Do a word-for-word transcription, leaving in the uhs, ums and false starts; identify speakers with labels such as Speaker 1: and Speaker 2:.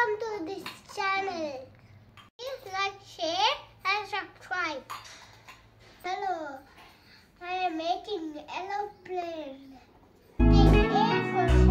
Speaker 1: Welcome to this channel. Please like, share and subscribe. Hello, I am making an aeroplane. Take A for